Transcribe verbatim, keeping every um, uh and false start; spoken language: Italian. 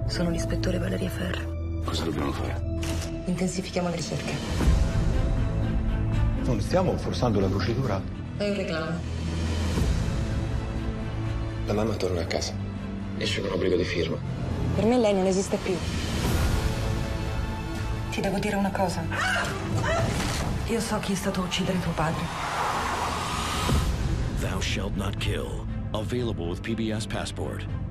Sono l'ispettore Valeria Ferro. Cosa dobbiamo fare? Intensifichiamo le ricerche. Non stiamo forzando la procedura. È un reclamo. La mamma torna a casa. Nessun obbligo di firma. Per me lei non esiste più. Ti devo dire una cosa. Io so chi è stato a uccidere tuo padre. Thou Shalt Not Kill. Available with P B S Passport.